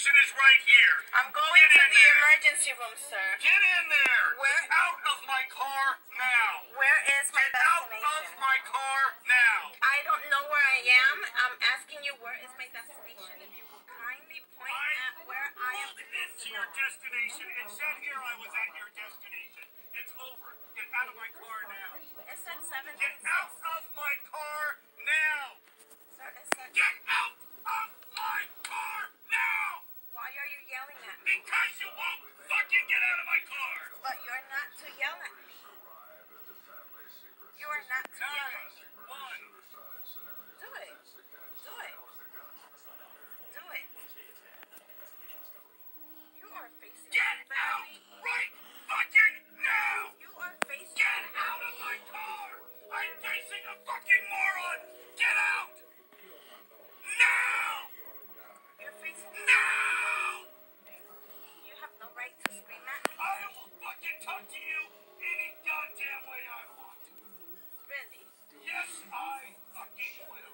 destination is right here. I'm going to the emergency room, sir. Get in there. Where? Get out of my car now. Where is my Get out destination? of my car now. I don't know where I am. I'm asking you where is my destination. If you will kindly point at where I am. Pulled into your destination. It said here I was at your destination. It's over. Get out of my car now. It said 17. Get out of my car now. Sir, it said. Get out of my car now. Why are you yelling at me? Because you won't fucking get out of my car. But you're not to yell at me. You are not to yell at me. 9, 1. Do it. Do it. Do it. You are facing Get me out very. right fucking now. You are facing Get me. out of my car. I'm facing a fucking moron. Get out. Now. You're facing me. Now. You have no right to scream at me. I will fucking talk to you any goddamn way I want. Really? Yes, I fucking will.